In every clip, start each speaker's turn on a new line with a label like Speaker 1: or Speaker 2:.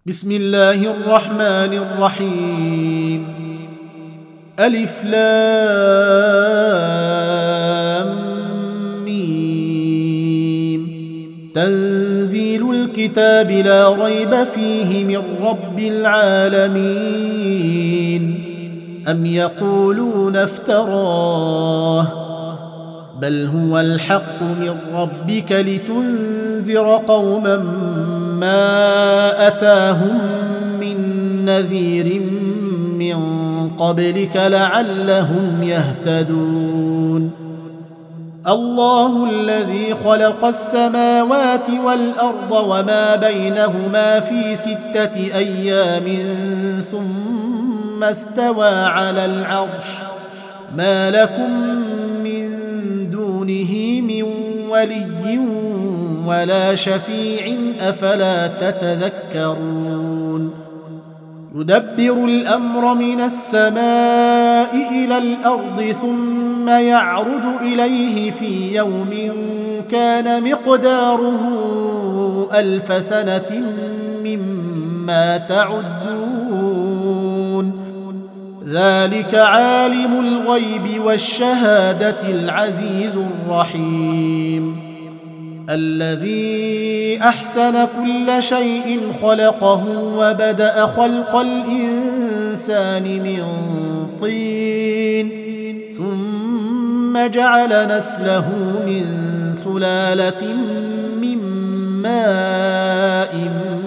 Speaker 1: بسم الله الرحمن الرحيم. ألف لام ميم. تنزيل الكتاب لا ريب فيه من رب العالمين. أم يقولون افتراه بل هو الحق من ربك لتنذر قوما ما أتاهم من نذير من قبلك لعلهم يهتدون. الله الذي خلق السماوات والأرض وما بينهما في 6 أيام ثم استوى على العرش ما لكم من دونه من ولي ولا شفيع أفلا تتذكرون. يدبر الأمر من السماء إلى الأرض ثم يعرج إليه في يوم كان مقداره 1000 سنة مما تعدون. ذلك عالم الغيب والشهادة العزيز الرحيم. الذي أحسن كل شيء خلقه وبدأ خلق الإنسان من طين ثم جعل نسله من سلالة من ماء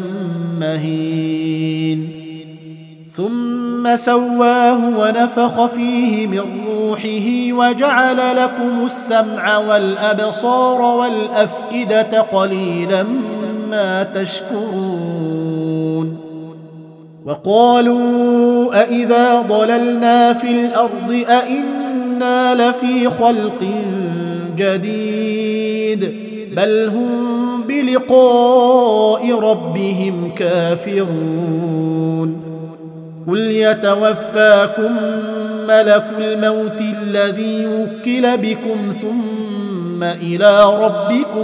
Speaker 1: مهين ثم سواه ونفخ فيه من روحه وجعل لكم السمع والأبصار والأفئدة قليلا ما تشكرون. وقالوا أإذا ضللنا في الأرض أإنا لفي خلق جديد بل هم بلقاء ربهم كافرون. قل يتوفاكم ملك الموت الذي وكل بكم ثم إلى ربكم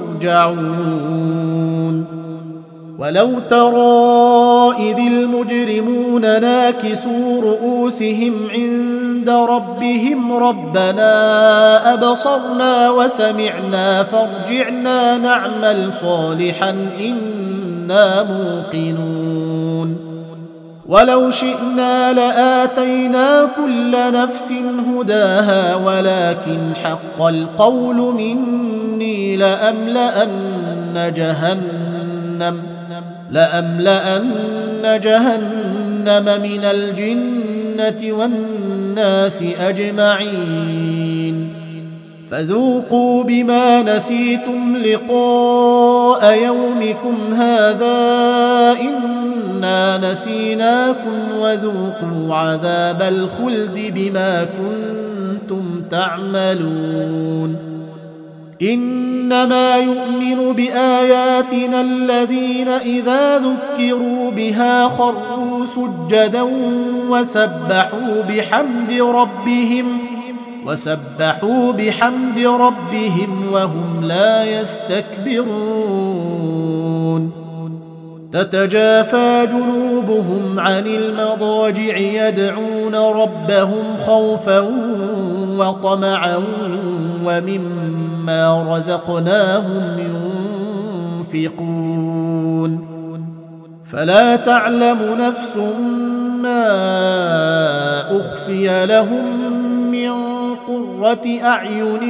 Speaker 1: ترجعون. ولو ترى إذ المجرمون ناكسوا رؤوسهم عند ربهم ربنا أبصرنا وسمعنا فارجعنا نعمل صالحا إنا موقنون. ولو شئنا لآتينا كل نفس هداها ولكن حق القول مني لأملأن جهنم من الجنة والناس أجمعين. فذوقوا بما نسيتم لقاء يومكم هذا إنا نسيناكم وذوقوا عذاب الخلد بما كنتم تعملون. إنما يؤمن بآياتنا الذين إذا ذكروا بها خروا سجدا وسبحوا بحمد ربهم وهم لا يستكبرون. تتجافى جنوبهم عن المضاجع يدعون ربهم خوفا وطمعا ومما رزقناهم ينفقون. فلا تعلم نفس ما أخفي لهم من قرة أعين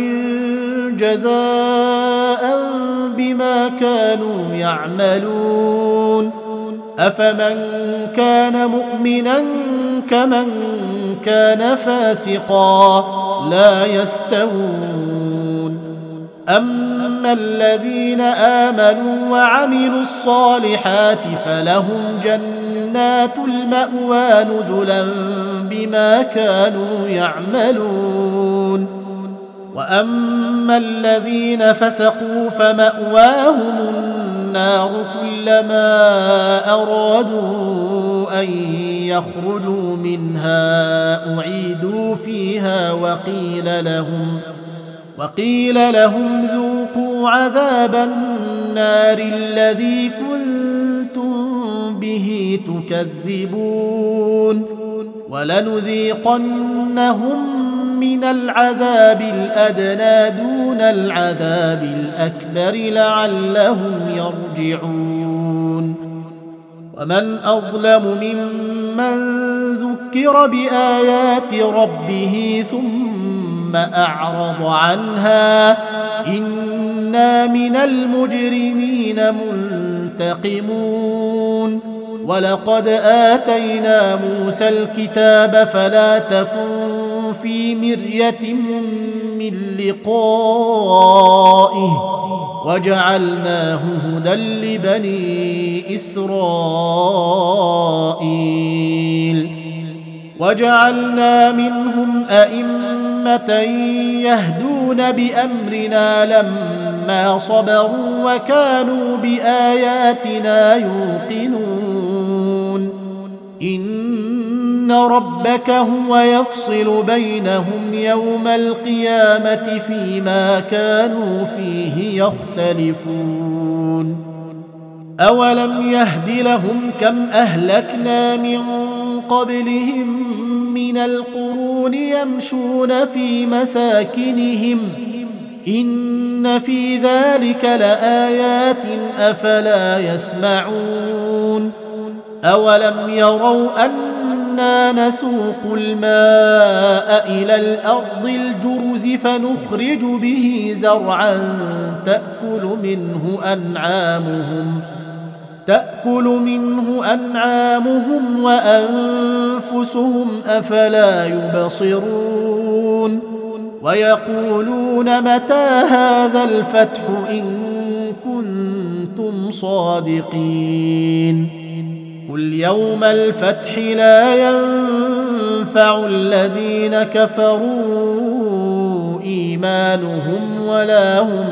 Speaker 1: جزاء بما كانوا يعملون. أفمن كان مؤمنا كمن كان فاسقا لا يستوون. أما الذين آمنوا وعملوا الصالحات فلهم جنات المأوى نزلا بما كانوا يعملون. وأما الذين فسقوا فمأواهم النار كلما أرادوا أن يخرجوا منها أعيدوا فيها وقيل لهم ذوقوا عذاب النار الذي كنتم به به تكذبون ولنذيقنهم من العذاب الأدنى دون العذاب الأكبر لعلهم يرجعون ومن أظلم ممن ذكر بآيات ربه ثم أعرض عنها إنا من المجرمين منتقمون ولقد آتينا موسى الكتاب فلا تكن في مرية من لقائه وجعلناه هدى لبني إسرائيل وجعلنا منهم أئمة يهدون بأمرنا لما صبروا وكانوا بآياتنا يوقنون إن ربك هو يفصل بينهم يوم القيامة فيما كانوا فيه يختلفون أولم يهد لهم كم أهلكنا من قبلهم من القرون يمشون في مساكنهم إن في ذلك لآيات أفلا يسمعون أولم يروا أنا نسوق الماء إلى الأرض الجرز فنخرج به زرعا تأكل منه أنعامهم وأنفسهم أفلا يبصرون ويقولون متى هذا الفتح إن كنتم صادقين قل يوم الفتح لا ينفع الذين كفروا إيمانهم ولا هم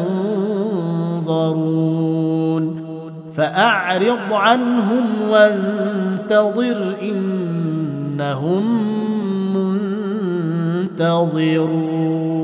Speaker 1: ينظرون فأعرض عنهم وانتظر إنهم منتظرون